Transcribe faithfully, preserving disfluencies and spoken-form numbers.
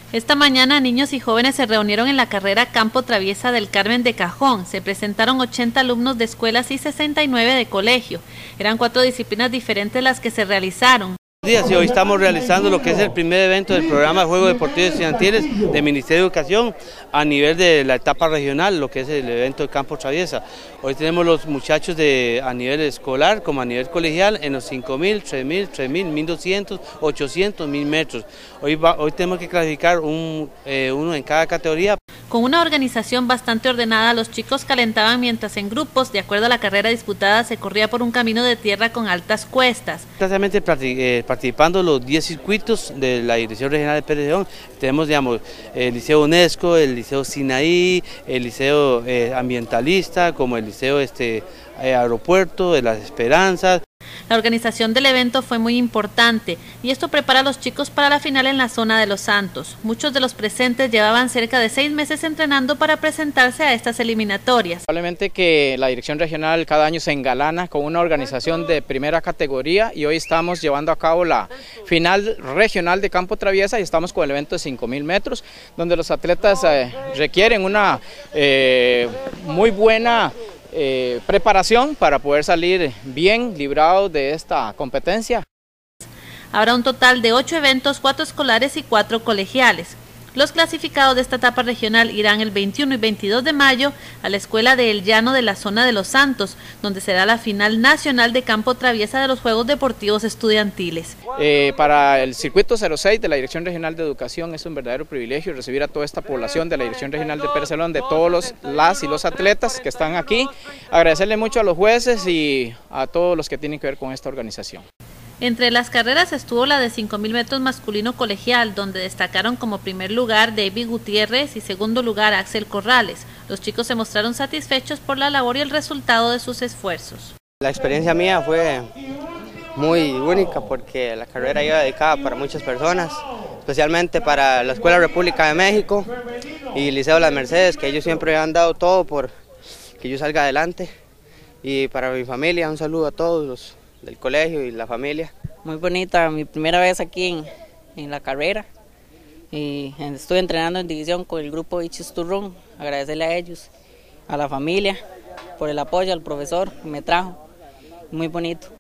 Esta mañana niños y jóvenes se reunieron en la carrera Campo Traviesa del Carmen de Cajón. Se presentaron ochenta alumnos de escuelas y sesenta y nueve de colegio. Eran cuatro disciplinas diferentes las que se realizaron. Días y hoy estamos realizando lo que es el primer evento del programa de Juegos Deportivos Estudiantiles del Ministerio de Educación a nivel de la etapa regional, lo que es el evento de Campo Traviesa. Hoy tenemos los muchachos de, a nivel escolar como a nivel colegial en los cinco mil, tres mil, tres mil, mil doscientos, ochocientos, mil metros. Hoy, va, hoy tenemos que clasificar un, eh, uno en cada categoría. Con una organización bastante ordenada, los chicos calentaban mientras en grupos, de acuerdo a la carrera disputada, se corría por un camino de tierra con altas cuestas. Precisamente participando los diez circuitos de la Dirección Regional de Pérez León, tenemos digamos, el Liceo UNESCO, el Liceo Sinaí, el Liceo eh, Ambientalista, como el Liceo este, eh, Aeropuerto de las Esperanzas. La organización del evento fue muy importante y esto prepara a los chicos para la final en la zona de Los Santos. Muchos de los presentes llevaban cerca de seis meses entrenando para presentarse a estas eliminatorias. Probablemente que la Dirección Regional cada año se engalana con una organización de primera categoría y hoy estamos llevando a cabo la final regional de Campo Traviesa y estamos con el evento de cinco mil metros, donde los atletas eh, requieren una eh, muy buena Eh, preparación para poder salir bien librados de esta competencia. Habrá un total de ocho eventos, cuatro escolares y cuatro colegiales. Los clasificados de esta etapa regional irán el veintiuno y veintidós de mayo a la Escuela de El Llano de la zona de Los Santos, donde será la final nacional de Campo Traviesa de los Juegos Deportivos Estudiantiles. Eh, para el circuito cero seis de la Dirección Regional de Educación es un verdadero privilegio recibir a toda esta población de la Dirección Regional de Pérez León, de todos los, las y los atletas que están aquí. Agradecerle mucho a los jueces y a todos los que tienen que ver con esta organización. Entre las carreras estuvo la de cinco mil metros masculino colegial, donde destacaron como primer lugar David Gutiérrez y segundo lugar Axel Corrales. Los chicos se mostraron satisfechos por la labor y el resultado de sus esfuerzos. La experiencia mía fue muy única porque la carrera iba dedicada para muchas personas, especialmente para la Escuela República de México y Liceo Las Mercedes, que ellos siempre han dado todo por que yo salga adelante. Y para mi familia, un saludo a todos los del colegio y la familia. Muy bonita, mi primera vez aquí en, en la carrera y estoy entrenando en división con el grupo Ichis Turrón. Agradecerle a ellos, a la familia por el apoyo, al profesor que me trajo, muy bonito.